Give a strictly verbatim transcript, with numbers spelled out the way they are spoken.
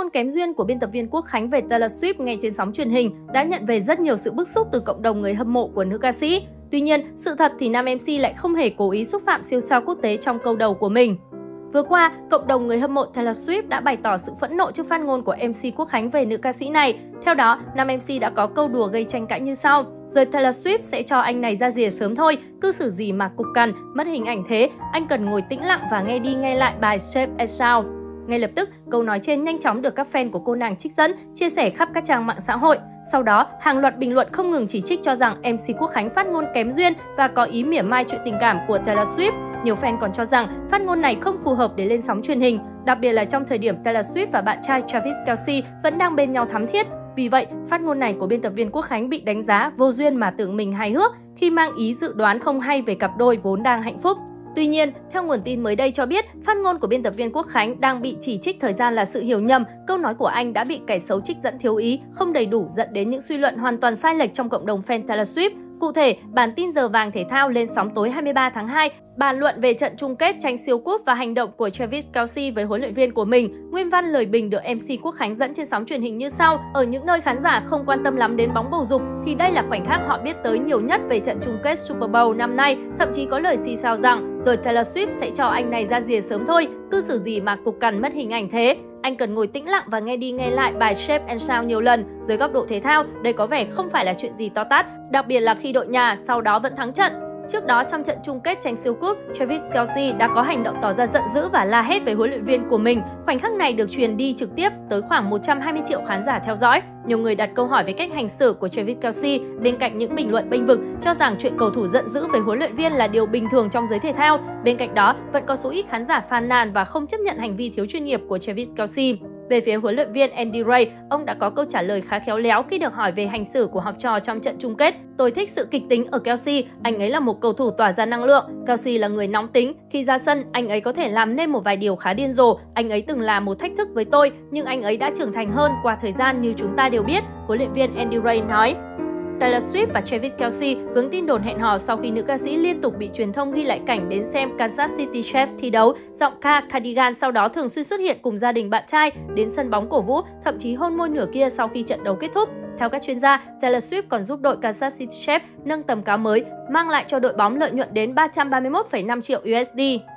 ngôn kém duyên của biên tập viên Quốc Khánh về Taylor Swift ngay trên sóng truyền hình đã nhận về rất nhiều sự bức xúc từ cộng đồng người hâm mộ của nữ ca sĩ. Tuy nhiên, sự thật thì nam em xê lại không hề cố ý xúc phạm siêu sao quốc tế trong câu đầu của mình. Vừa qua, cộng đồng người hâm mộ Taylor Swift đã bày tỏ sự phẫn nộ trước phát ngôn của em xê Quốc Khánh về nữ ca sĩ này. Theo đó, nam em xê đã có câu đùa gây tranh cãi như sau: "Rồi Taylor Swift sẽ cho anh này ra rìa sớm thôi, cư xử gì mà cục cằn, mất hình ảnh thế, anh cần ngồi tĩnh lặng và nghe đi nghe lại bài Shape and Sound." Ngay lập tức, câu nói trên nhanh chóng được các fan của cô nàng trích dẫn, chia sẻ khắp các trang mạng xã hội. Sau đó, hàng loạt bình luận không ngừng chỉ trích cho rằng em xê Quốc Khánh phát ngôn kém duyên và có ý mỉa mai chuyện tình cảm của Taylor Swift. Nhiều fan còn cho rằng phát ngôn này không phù hợp để lên sóng truyền hình, đặc biệt là trong thời điểm Taylor Swift và bạn trai Travis Kelce vẫn đang bên nhau thắm thiết. Vì vậy, phát ngôn này của biên tập viên Quốc Khánh bị đánh giá vô duyên mà tưởng mình hài hước khi mang ý dự đoán không hay về cặp đôi vốn đang hạnh phúc. Tuy nhiên, theo nguồn tin mới đây cho biết, phát ngôn của biên tập viên Quốc Khánh đang bị chỉ trích thời gian là sự hiểu nhầm. Câu nói của anh đã bị kẻ xấu trích dẫn thiếu ý, không đầy đủ, dẫn đến những suy luận hoàn toàn sai lệch trong cộng đồng fan Taylor Swift. Cụ thể, bản tin Giờ vàng thể thao lên sóng tối hai mươi ba tháng hai bàn luận về trận chung kết tranh siêu cúp và hành động của Travis Kelce với huấn luyện viên của mình. Nguyên văn lời bình được em xê Quốc Khánh dẫn trên sóng truyền hình như sau: "Ở những nơi khán giả không quan tâm lắm đến bóng bầu dục thì đây là khoảnh khắc họ biết tới nhiều nhất về trận chung kết Super Bowl năm nay. Thậm chí có lời xì xào rằng rồi Taylor Swift sẽ cho anh này ra rìa sớm thôi, cư xử gì mà cục cằn, mất hình ảnh thế. Anh cần ngồi tĩnh lặng và nghe đi nghe lại bài Shape and Sound nhiều lần." Dưới góc độ thể thao, đây có vẻ không phải là chuyện gì to tát, đặc biệt là khi đội nhà sau đó vẫn thắng trận. Trước đó, trong trận chung kết tranh siêu cúp, Travis Kelce đã có hành động tỏ ra giận dữ và la hét với huấn luyện viên của mình. Khoảnh khắc này được truyền đi trực tiếp tới khoảng một trăm hai mươi triệu khán giả theo dõi. Nhiều người đặt câu hỏi về cách hành xử của Travis Kelce bên cạnh những bình luận bênh vực, cho rằng chuyện cầu thủ giận dữ với huấn luyện viên là điều bình thường trong giới thể thao. Bên cạnh đó, vẫn có số ít khán giả phàn nàn và không chấp nhận hành vi thiếu chuyên nghiệp của Travis Kelce. Về phía huấn luyện viên Andy Ray, ông đã có câu trả lời khá khéo léo khi được hỏi về hành xử của học trò trong trận chung kết. "Tôi thích sự kịch tính ở Kelce, anh ấy là một cầu thủ tỏa ra năng lượng. Kelce là người nóng tính, khi ra sân, anh ấy có thể làm nên một vài điều khá điên rồ. Anh ấy từng là một thách thức với tôi, nhưng anh ấy đã trưởng thành hơn qua thời gian như chúng ta đều biết", huấn luyện viên Andy Ray nói. Taylor Swift và Travis Kelce vướng tin đồn hẹn hò sau khi nữ ca sĩ liên tục bị truyền thông ghi lại cảnh đến xem Kansas City Chiefs thi đấu. Giọng ca Cardigan sau đó thường xuyên xuất hiện cùng gia đình bạn trai đến sân bóng cổ vũ, thậm chí hôn môi nửa kia sau khi trận đấu kết thúc. Theo các chuyên gia, Taylor Swift còn giúp đội Kansas City Chiefs nâng tầm cao mới, mang lại cho đội bóng lợi nhuận đến ba trăm ba mươi mốt phẩy năm triệu u ét đê.